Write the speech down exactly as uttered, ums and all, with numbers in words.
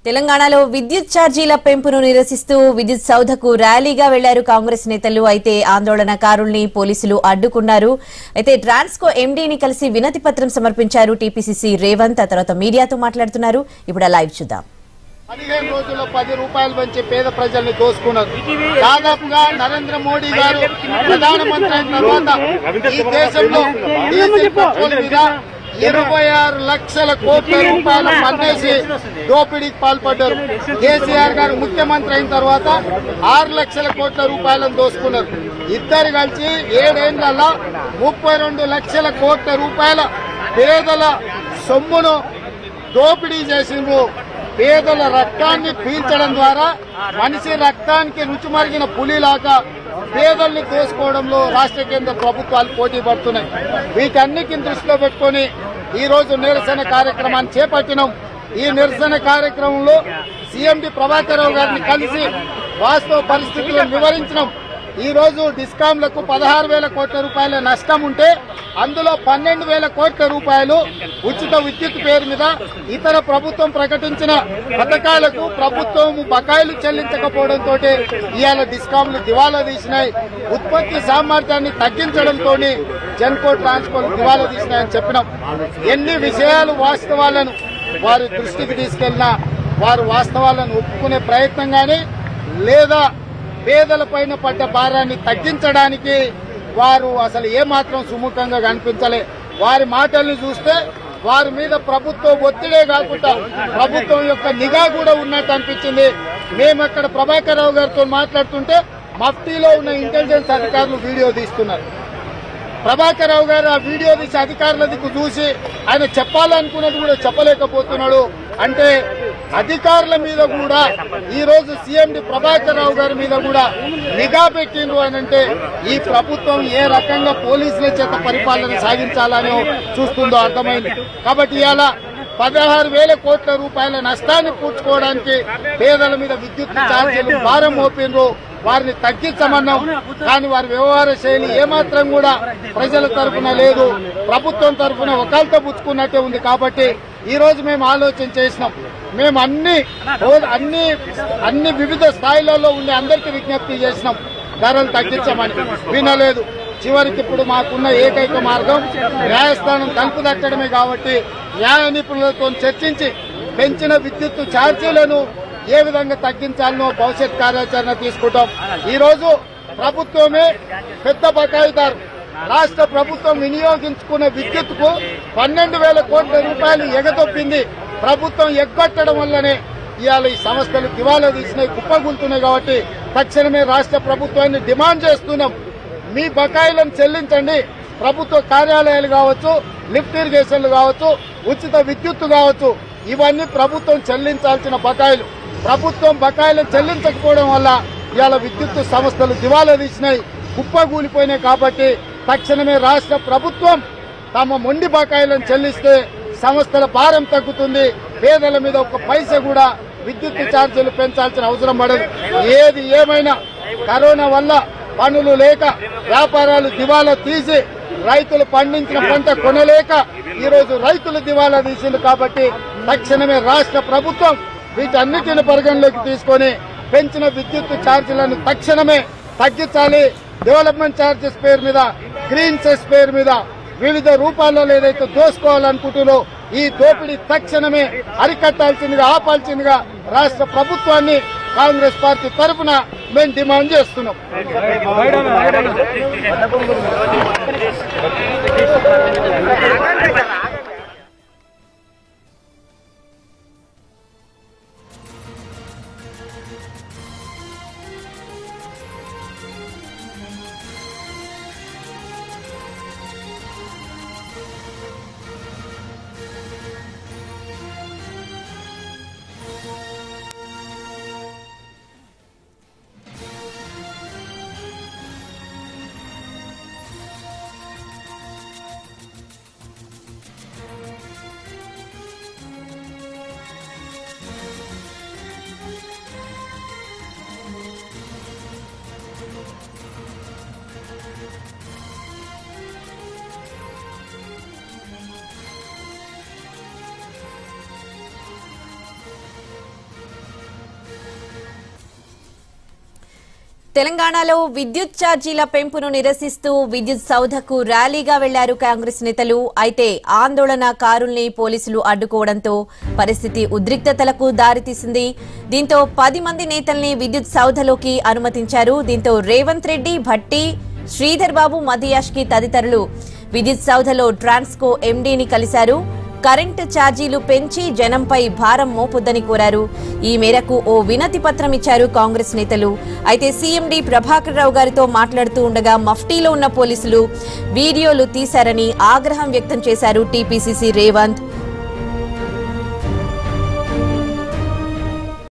తెలంగాణలో విద్యుత్ ఛార్జీల పెంపును నిరసిస్తూ విద్యుత్ సౌధకు ర్యాలీగా వెళ్లారు కాంగ్రెస్ నేతలు. అయితే ఆందోళనకారుల్ని పోలీసులు అడ్డుకున్నారు. అయితే ట్రాన్స్కో ఎండీని కలిసి వినతి పత్రం సమర్పించారు టీపీసీసీ రేవంత్. ఆ తర్వాత మీడియాతో మాట్లాడుతున్నారు. ఇప్పుడు లైవ్ చూద్దాం. పదిహేను రోజుల్లో పది రూపాయలు పెంచి పేద ప్రజల్ని దోసుకున్నారు. దాదాపుగా నరేంద్ర మోడీ గారు ప్రధానమంత్రి అయిన తర్వాత ఈ దేశంలో డీజిల్ పెట్రోల్ మీద ఇరవై ఆరు లక్షల కోట్ల రూపాయలు పన్నేసి దోపిడీకి పాల్పడ్డారు. కేసీఆర్ గారు ముఖ్యమంత్రి అయిన తర్వాత ఆరు లక్షల కోట్ల రూపాయలను దోసుకున్నారు. ఇద్దరు కలిసి ఏడేళ్లలో ముప్పై రెండు లక్షల కోట్ల రూపాయల పేదల సొమ్మును దోపిడీ చేసిండ్రు. పేదల రక్తాన్ని పీల్చడం ద్వారా మనిషి రక్తానికి రుచిమరిగిన పులిలాగా పేదల్ని దోసుకోవడంలో రాష్ట్ర కేంద్ర ప్రభుత్వాలు పోటీ పడుతున్నాయి. వీటన్నిటిని దృష్టిలో పెట్టుకుని ఈ రోజు నిరసన కార్యక్రమాన్ని చేపట్టినాం. ఈ నిరసన కార్యక్రమంలో సీఎండి ప్రభాకర్ రావు గారిని కలిసి వాస్తవ పరిస్థితులను వివరించినాం. ఈ రోజు డిస్కాంలకు పదహారు వేల కోట్ల రూపాయల నష్టం ఉంటే అందులో పన్నెండు వేల కోట్ల రూపాయలు ఉచిత విద్యుత్ పేరు మీద ఇతర ప్రభుత్వం ప్రకటించిన పథకాలకు ప్రభుత్వం బకాయిలు చెల్లించకపోవడంతో ఇవాళ డిస్కాంలు దివాలా తీసినాయి. ఉత్పత్తి సామర్థ్యాన్ని తగ్గించడంతో జెన్కో ట్రాన్స్కోలు దివాలా తీసినాయని చెప్పినాం. ఎన్ని విషయాలు వాస్తవాలను వారి దృష్టికి తీసుకెళ్లినా వారు వాస్తవాలను ఒప్పుకునే ప్రయత్నం కానీ లేదా పేదల పైన పడ్డ భారాన్ని తగ్గించడానికి వారు అసలు ఏమాత్రం సుముఖంగా కనిపించలే. వారి మాటల్ని చూస్తే వారి మీద ప్రభుత్వం ఒత్తిడే కాకుండా ప్రభుత్వం యొక్క నిఘా కూడా ఉన్నట్టు అనిపించింది. మేము అక్కడ ప్రభాకర్ రావు గారితో మాట్లాడుతుంటే మఫ్టీలో ఉన్న ఇంటెలిజెన్స్ అధికారులు వీడియో తీస్తున్నారు. ప్రభాకర్ రావు గారు ఆ వీడియో తీసి అధికారుల దిక్కు చూసి ఆయన చెప్పాలనుకున్నది కూడా చెప్పలేకపోతున్నాడు. అంటే అధికారుల మీద కూడా ఈ రోజు సీఎండి ప్రభాకర్ రావు గారి మీద కూడా నిఘా పెట్టిండ్రు అని అంటే ఈ ప్రభుత్వం ఏ రకంగా పోలీసుల చేత పరిపాలన సాగించాలని చూస్తుందో అర్థమైంది. కాబట్టి ఇవాళ పదహారు వేల కోట్ల రూపాయల నష్టాన్ని పూడ్చుకోవడానికి పేదల మీద విద్యుత్ ఛార్జీలు భారం మోపిండ్రు. వారిని తగ్గించమన్నాం. కానీ వారి వ్యవహార శైలి ఏమాత్రం కూడా ప్రజల తరఫున లేదు, ప్రభుత్వం తరఫున ఒకళ్ళతో పుచ్చుకున్నట్టే ఉంది. కాబట్టి ఈ రోజు మేము ఆలోచన చేసినాం. మేము అన్ని అన్ని అన్ని వివిధ స్థాయిలలో ఉండి అందరికీ విజ్ఞప్తి చేసినాం ధరలు తగ్గించమని. వినలేదు. చివరికి ఇప్పుడు మాకున్న ఏకైక మార్గం న్యాయస్థానం తలుపు తట్టడమే. కాబట్టి న్యాయ నిపుణులతో చర్చించి పెంచిన విద్యుత్ ఛార్జీలను ఏ విధంగా తగ్గించాలనో భవిష్యత్ కార్యాచరణ తీసుకుంటాం. ఈ రోజు ప్రభుత్వమే పెద్ద బకాయిదారు. రాష్ట్ర ప్రభుత్వం వినియోగించుకున్న విద్యుత్ కు పన్నెండు వేల కోట్ల రూపాయలు ఎగదొప్పింది. ప్రభుత్వం ఎగ్గొట్టడం వల్లనే ఇవాళ ఈ సంస్థలు దివాలా తీసినాయి, కుప్పగూలుతున్నాయి. కాబట్టి తక్షణమే రాష్ట్ర ప్రభుత్వాన్ని డిమాండ్ చేస్తున్నాం. మీ బకాయిలను చెల్లించండి. ప్రభుత్వ కార్యాలయాలు కావచ్చు, లిఫ్ట్ ఇరిగేషన్లు కావచ్చు, ఉచిత విద్యుత్తు కావచ్చు, ఇవన్నీ ప్రభుత్వం చెల్లించాల్సిన బకాయిలు. ప్రభుత్వం బకాయిలను చెల్లించకపోవడం వల్ల ఇవాళ విద్యుత్ సంస్థలు దివాలా తీసినాయి, కుప్పగూలిపోయినాయి. కాబట్టి తక్షణమే రాష్ట్ర ప్రభుత్వం తమ మొండి బకాయిలను చెల్లిస్తే సంస్థల భారం తగ్గుతుంది. పేదల మీద ఒక పైసా కూడా విద్యుత్ ఛార్జీలు పెంచాల్సిన అవసరం పడదు. ఏది ఏమైనా కరోనా వల్ల పనులు లేక వ్యాపారాలు దివాలా తీసి రైతులు పండించిన పంట కొనలేక ఈ రోజు రైతులు దివాలా తీసింది. కాబట్టి తక్షణమే రాష్ట్ర ప్రభుత్వం వీటన్నిటిని పరిగణలోకి తీసుకొని పెంచిన విద్యుత్ ఛార్జీలను తక్షణమే తగ్గించాలి. డెవలప్మెంట్ ఛార్జెస్ పేరు మీద, గ్రీన్ సెస్ పేరు మీద వివిధ రూపాల్లో ఏదైతే దోసుకోవాలనుకుంటున్నో ఈ దోపిడీ తక్షణమే అరికట్టాల్సిందిగా, ఆపాల్సిందిగా రాష్ట్ర ప్రభుత్వాన్ని కాంగ్రెస్ పార్టీ తరఫున మేము డిమాండ్ చేస్తున్నాం. తెలంగాణలో విద్యుత్ ఛార్జీల పెంపును నిరసిస్తూ విద్యుత్ సౌధకు ర్యాలీగా వెళ్లారు కాంగ్రెస్ నేతలు. అయితే ఆందోళనకారుల్ని పోలీసులు అడ్డుకోవడంతో పరిస్థితి ఉద్రిక్తతలకు దారితీసింది. దీంతో పది మంది నేతల్ని విద్యుత్ సౌధలోకి అనుమతించారు. దీంతో రేవంత్ రెడ్డి, భట్టి, శ్రీధర్ బాబు, మధియాష్కి తదితరులు విద్యుత్ సౌధలో ట్రాన్స్కో ఎండీని కలిశారు. కరెంటు ఛార్జీలు పెంచి జనంపై భారం మోపొద్దని కోరారు. ఈ మేరకు ఓ వినతి పత్రం ఇచ్చారు కాంగ్రెస్ నేతలు. అయితే సీఎండీ ప్రభాకర్ రావు గారితో మాట్లాడుతూ ఉండగా మఫ్టీలో ఉన్న పోలీసులు వీడియోలు తీశారని ఆగ్రహం వ్యక్తం చేశారు టీపీసీసీ రేవంత్.